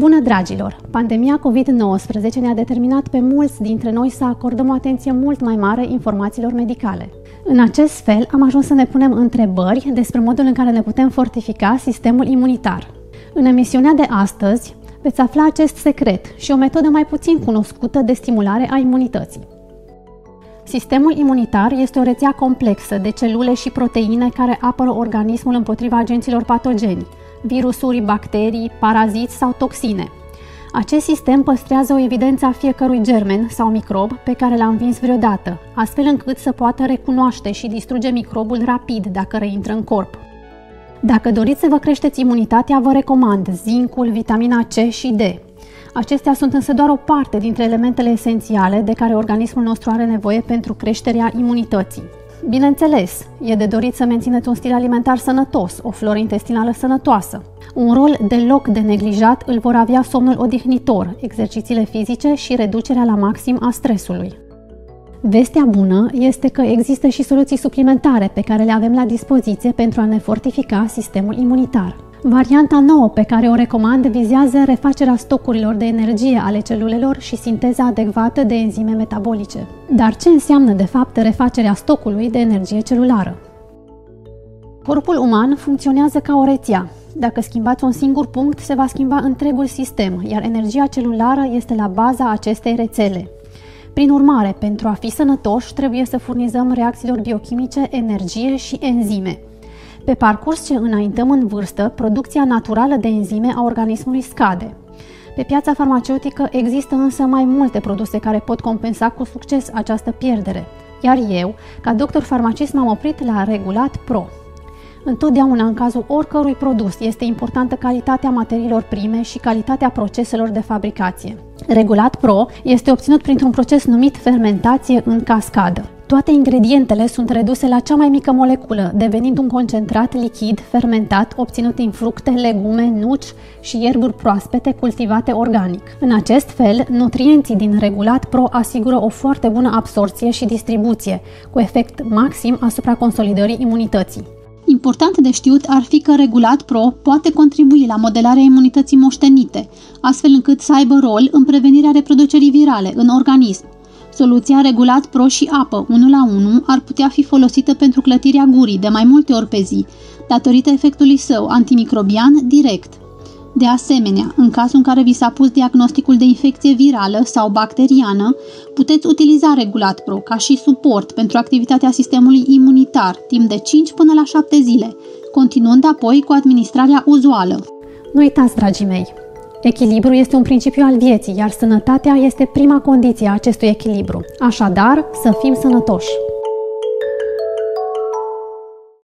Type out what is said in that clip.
Bună, dragilor! Pandemia COVID-19 ne-a determinat pe mulți dintre noi să acordăm o atenție mult mai mare informațiilor medicale. În acest fel, am ajuns să ne punem întrebări despre modul în care ne putem fortifica sistemul imunitar. În emisiunea de astăzi veți afla acest secret și o metodă mai puțin cunoscută de stimulare a imunității. Sistemul imunitar este o rețea complexă de celule și proteine care apără organismul împotriva agenților patogeni, virusuri, bacterii, paraziți sau toxine. Acest sistem păstrează o evidență a fiecărui germen sau microb pe care l-a învins vreodată, astfel încât să poată recunoaște și distruge microbul rapid dacă reintră în corp. Dacă doriți să vă creșteți imunitatea, vă recomand zincul, vitamina C și D. Acestea sunt însă doar o parte dintre elementele esențiale de care organismul nostru are nevoie pentru creșterea imunității. Bineînțeles, e de dorit să mențineți un stil alimentar sănătos, o floră intestinală sănătoasă. Un rol deloc de neglijat îl vor avea somnul odihnitor, exercițiile fizice și reducerea la maxim a stresului. Vestea bună este că există și soluții suplimentare pe care le avem la dispoziție pentru a ne fortifica sistemul imunitar. Varianta nouă pe care o recomand vizează refacerea stocurilor de energie ale celulelor și sinteza adecvată de enzime metabolice. Dar ce înseamnă de fapt refacerea stocului de energie celulară? Corpul uman funcționează ca o rețea. Dacă schimbați un singur punct, se va schimba întregul sistem, iar energia celulară este la baza acestei rețele. Prin urmare, pentru a fi sănătoși, trebuie să furnizăm reacțiilor biochimice energie și enzime. Pe parcurs ce înaintăm în vârstă, producția naturală de enzime a organismului scade. Pe piața farmaceutică există însă mai multe produse care pot compensa cu succes această pierdere, iar eu, ca doctor farmacist, m-am oprit la Regulat Pro. Întotdeauna, în cazul oricărui produs, este importantă calitatea materiilor prime și calitatea proceselor de fabricație. Regulat Pro este obținut printr-un proces numit fermentație în cascadă. Toate ingredientele sunt reduse la cea mai mică moleculă, devenind un concentrat lichid fermentat obținut din fructe, legume, nuci și ierburi proaspete cultivate organic. În acest fel, nutrienții din Regulat Pro asigură o foarte bună absorție și distribuție, cu efect maxim asupra consolidării imunității. Important de știut ar fi că Regulat Pro poate contribui la modelarea imunității moștenite, astfel încât să aibă rol în prevenirea reproducerii virale în organism. Soluția Regulat Pro și apă 1 la 1 ar putea fi folosită pentru clătirea gurii de mai multe ori pe zi, datorită efectului său antimicrobian direct. De asemenea, în cazul în care vi s-a pus diagnosticul de infecție virală sau bacteriană, puteți utiliza Regulat Pro ca și suport pentru activitatea sistemului imunitar timp de 5 până la 7 zile, continuând apoi cu administrarea uzuală. Nu uitați, dragii mei! Echilibrul este un principiu al vieții, iar sănătatea este prima condiție a acestui echilibru. Așadar, să fim sănătoși!